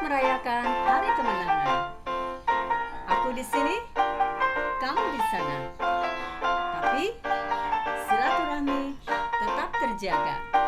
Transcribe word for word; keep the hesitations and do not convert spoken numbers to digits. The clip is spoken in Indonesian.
merayakan Hari Kemenangan. Aku di sini, kamu di sana. Tapi silaturahmi tetap terjaga.